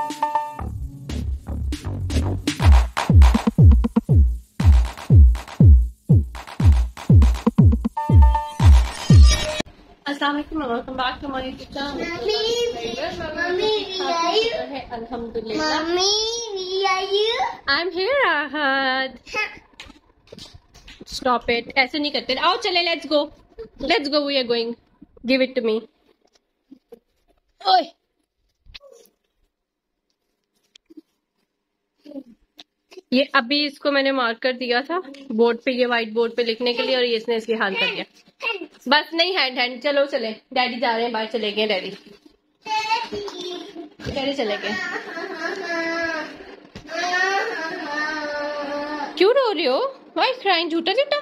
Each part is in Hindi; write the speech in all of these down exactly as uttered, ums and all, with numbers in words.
Welcome back to my YouTube channel. अल्हम्दुलिल्लाह I am here Ahad. Stop it, ऐसे नहीं करते। आओ चले, let's go let's go we are going. Give it to me. ओए ये अभी इसको मैंने मार्क कर दिया था बोर्ड पे, ये व्हाइट बोर्ड पे लिखने के लिए, और ये इसने इसके हाल कर दिया। बस नहीं, हैंड हैंड। चलो चले, डैडी जा रहे हैं बाहर। चले गए डैडी, डैडी चले गए। क्यों रो रही हो? Why crying? झूठा झूठा।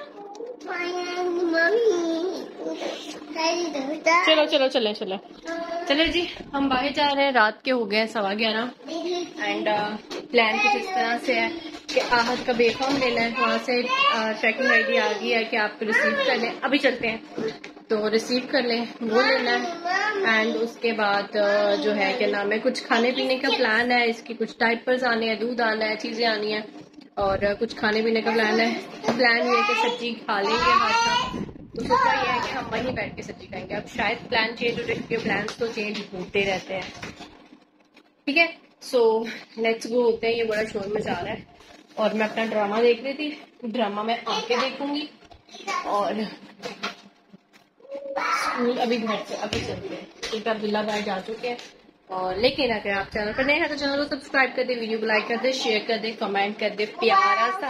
चलो चलो चले चले चले जी, हम बाहर जा रहे हैं। रात के हो गए सवा ग्यारह एंड प्लान कुछ इस तरह से है कि आहद का बेफॉर्म लेना है। वहाँ से ट्रैकिंग आईडी आ गई है कि आपको रिसीव कर लें। अभी चलते हैं तो रिसीव कर लें, वो लेना है। एंड उसके बाद uh, जो है क्या नाम है, कुछ खाने पीने का प्लान है। इसकी कुछ डाइपर्स आने हैं, दूध आना है, चीज़ें आनी हैं, और uh, कुछ खाने पीने का प्लान है। प्लान ये है कि सब्जी खा लेंगे हाथ का, तो सोचा ये है कि हम वहीं बैठ के सब्जी खाएंगे। अब शायद प्लान चेंज हो जाए, प्लान तो चेंज होते रहते हैं। ठीक है, सो लेट्स गो होते हैं। ये बड़ा शोर मचा रहा है और मैं अपना ड्रामा देख रही थी। ड्रामा मैं आके देखूंगी और स्कूल अभी घर से अभी चलते हैं क्योंकि अब्दुल्ला भाई जा चुके हैं। और लेकिन अगर आप चैनल पर नए हैं तो चैनल को सब्सक्राइब कर दे, वीडियो को लाइक कर दे, शेयर कर दे, कमेंट कर दे प्यारा सा।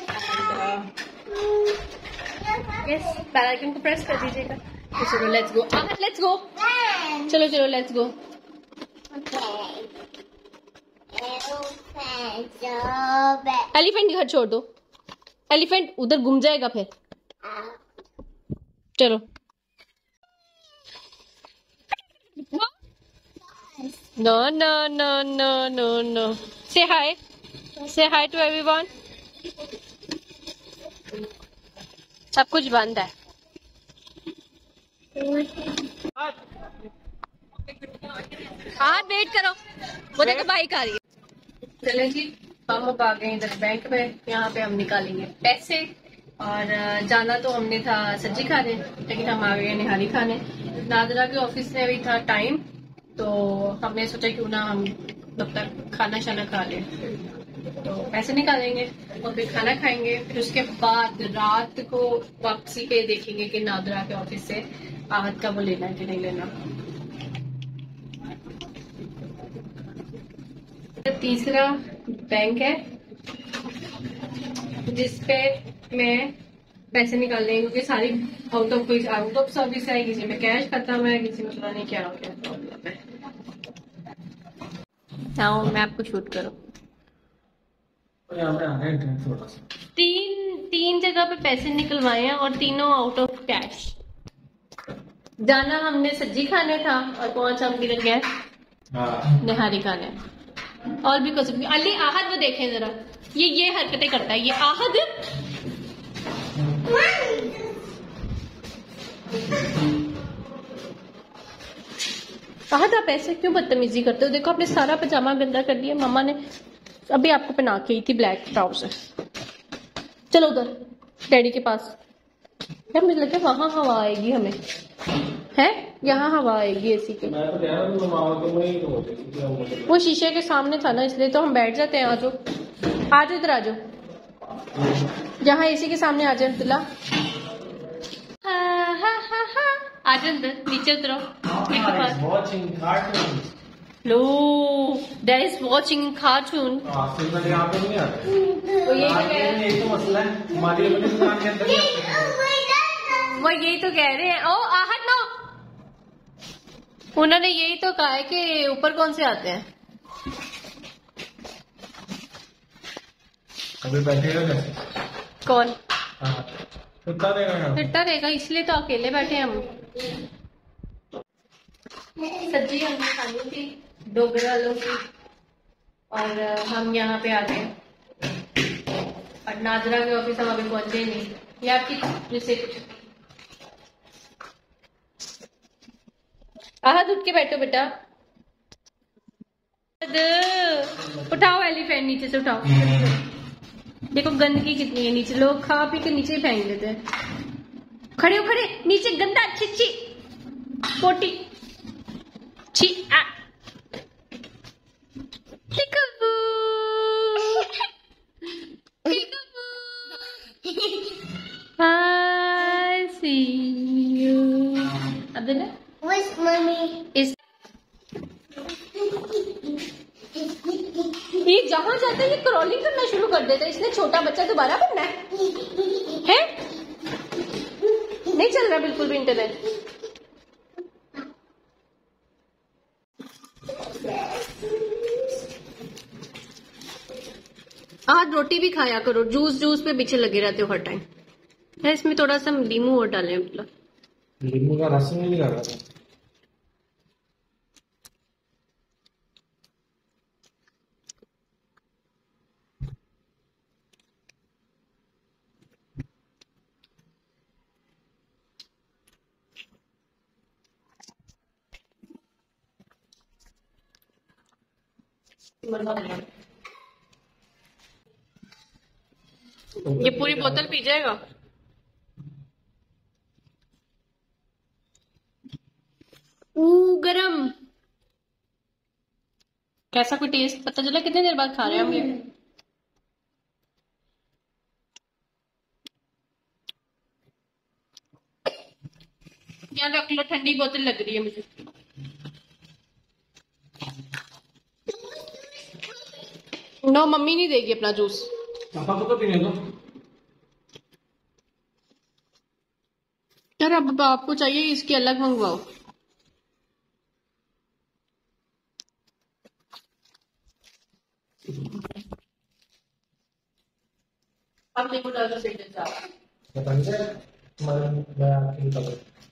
यस, बेल आइकन को प्रेस कर दीजिएगा। तो चलो let's go, Ahad let's go. चलो चलो लेट्स गो। एलिफेंट घर छोड़ दो, एलिफेंट उधर घूम जाएगा फिर। चलो no no no no no no. Say hi, से हाय टू एवरीवन। सब कुछ बंद है। हाँ वेट करो, वो देखो बाइक आ रही है। चले जी, हम अब आ गए इधर बैंक में। यहाँ पे हम निकालेंगे पैसे और जाना तो हमने था सब्जी खाने, लेकिन हम आ गए निहारी खाने। नादरा के ऑफिस में अभी था टाइम, तो हमने सोचा क्यों ना हम तब तक खाना शाना खा लें। तो पैसे निकालेंगे और फिर खाना खाएंगे। फिर उसके बाद रात को वापसी पे देखेंगे कि नादरा के ऑफिस से आहद का वो लेना है कि नहीं लेना। तीसरा बैंक है जिसपे मैं पैसे निकाल लेंगे क्योंकि सारी आउट ऑफ कोई आउट ऑफ सर्विस है। किसी में कैश खत्म है, किसी में पता नहीं क्या हो गया प्रॉब्लम है। आओ मैं आपको शूट करूं। तीन तीन जगह पे पैसे निकलवाए हैं और तीनों आउट ऑफ कैश। जाना हमने सब्जी खाने था और पहुंच हम किधर गए? निहारी खाने। और भी कुछ। अली आहद वो देखें जरा, ये ये हरकतें करता है ये आहद। आहद आप ऐसे क्यों बदतमीजी करते हो? देखो आपने सारा पजामा गंदा कर दिया। मम्मा ने अभी आपको पहना के आई थी ब्लैक ट्राउजर। चलो उधर डैडी के पास। यार मुझे लगता है वहां हवा आएगी हमें, है यहाँ हवा आएगी एसी के। वो शीशे के सामने था ना, इसलिए तो हम बैठ जाते हैं। आ जाओ आ जाओ इधर आ जाओ, यहाँ एसी के सामने आ जाए अब्दुल्ला। आ जाओ अंदर, नीचे उतरो। लो डैड इज वॉचिंग कार्टून। वो यही तो कह रहे वो यही तो कह रहे हैं। ओ आहद नो, उन्होंने यही तो कहा है कि ऊपर कौन से आते हैं। अभी बैठेगा कौन? फिरता रहेगा, फिरता रहेगा, इसलिए तो अकेले बैठे हम। सब्जी हमने खानी थी डोगरे वालों की और हम यहाँ पे आ गए। और नादरा के ऑफिस हम अभी पहुंचे नहीं। ये आपकी रिसिप्ट। आहद उठ के बैठो बेटा। उठाओ एलिफेंट, नीचे से उठाओ। देखो गंदगी कितनी है नीचे, लोग खा पी के नीचे ही फेंक देते हैं। खड़े हो, खड़े, नीचे गंदा छिची पोटी छी आ। I see you. Abdullah? Where's mommy? इस ये जहाँ जाता है ये क्रॉलिंग करना शुरू कर देता है। इसने छोटा बच्चा दोबारा बनना है, है? नहीं चल रहा बिल्कुल भी इंटरनेट। आज रोटी भी खाया करो, जूस जूस पे पीछे लगे रहते हो हर टाइम। है इसमें थोड़ा सा लीमू और डालें मतलब। लीमू का रस नहीं निकाला था। ये पूरी बोतल पी जाएगा। ऊ गरम। कैसा कोई टेस्ट पता चला? कितने देर बाद खा रहे हैं हम ये? यहाँ रख लो, ठंडी बोतल लग रही है मुझे। नो मम्मी नहीं देगी अपना जूस। पापा को तो पीने दो। यार अब आपको चाहिए इसकी अलग मंगवाओ। अब देखो डालो से बताइए तुम्हारे मैं आपकी खबर।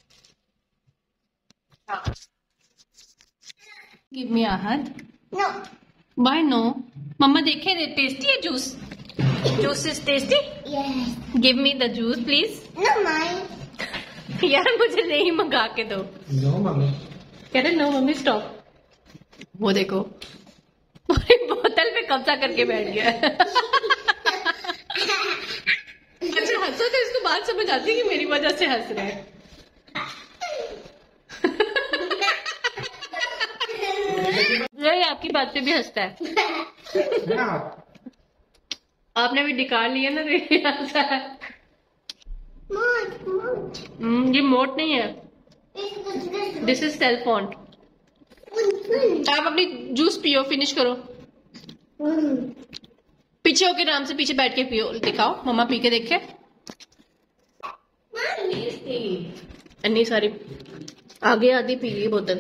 गिव मी आहद। No. Why no? मम्मा देखे दे, टेस्टी है juice. Juice is tasty. Yes. Give me the juice please. No, mine. यार मुझे नहीं मंगा के दो। No mummy. कह रहे नो मम्मी स्टॉप। वो देखो पूरी बोतल पे कब्जा करके बैठ गया। अच्छा हंसो तो इसको बात समझ आती है कि मेरी वजह से हंस रहे हैं। ये आपकी बात पे भी हंसता है। आपने भी डिकार लिया ना, तो ये हंसा है। Mood, mood. हम्म, ये मोट नहीं है, This was good. This is cell font. Fun, fun. आप अपनी जूस पियो, फिनिश करो। Mm. पीछे होके आराम से पीछे बैठ के पियो, दिखाओ मम्मा पी के देखे। अन्नी सारी आगे आधी पी गई बोतल।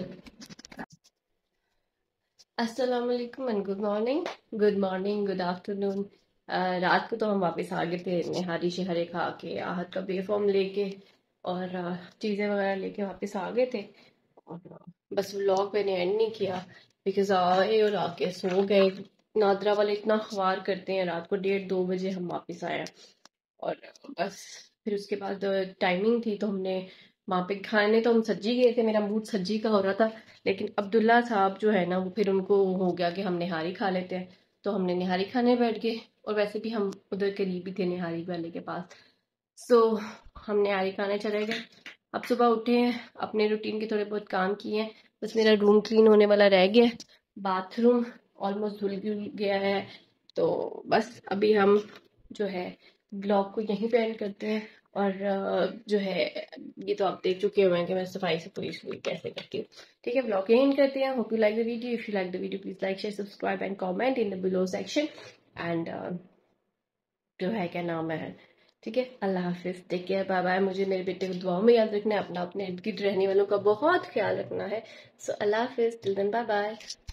अस्सलाम वालेकुम and good morning. Good morning, good afternoon. रात को तो हम वापस आ गए थे निहारी शहरे खा के, आहद का बेफॉर्म लेके और uh, चीज़ें वगैरह लेके वापस आ गए थे। और uh, बस व्लॉग मैंने एंड नहीं किया बिकॉज आए और आके सो गए। नादरा वाले इतना ख्वार करते हैं, रात को डेढ़ दो बजे हम वापस आए और बस फिर उसके बाद टाइमिंग थी तो हमने वहाँ पे खाने तो हम सज्जी गए थे, मेरा मूड सज्जी का हो रहा था, लेकिन अब्दुल्ला साहब जो है ना वो फिर उनको हो गया कि हम निहारी खा लेते हैं, तो हमने निहारी खाने बैठ गए। और वैसे भी हम उधर करीब ही थे निहारी वाले के पास, सो हम निहारी खाने चले गए। अब सुबह उठे हैं, अपने रूटीन के थोड़े बहुत काम किए हैं, बस मेरा रूम क्लीन होने वाला रह गया, बाथरूम ऑलमोस्ट धुल भी गया है। तो बस अभी हम जो है ब्लॉग को यहीं पे एंड करते हैं। और जो है ये तो आप देख चुके हुए हैं कि मैं सफाई से पूरी पूरी कैसे करती हूँ। ठीक है, ब्लॉग यहीं एंड करते हैं। Hope you like the video. If you like the video please like share subscribe and comment in the below section. And जो है क्या नाम है, ठीक है, अल्लाह हाफिज, टेक केयर, बाय बाय। मुझे मेरे बेटे को दुआओं में याद रखना है, अपना अपने इर्द गिर्द रहने वालों का बहुत ख्याल रखना है। सो अल्लाह हाफिज, टिल देन बाय बाय।